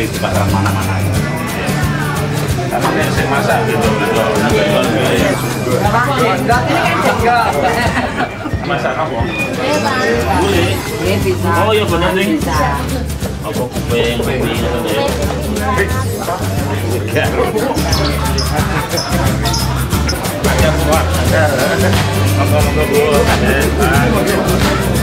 beli di pasar mana-mana. Karena saya masak gitu, jual biaya. Masak apa? Boleh. Oh iya benar nih. Apa kuping, kuping itu deh. Ada buat, ada. Monggo-monggo Bu.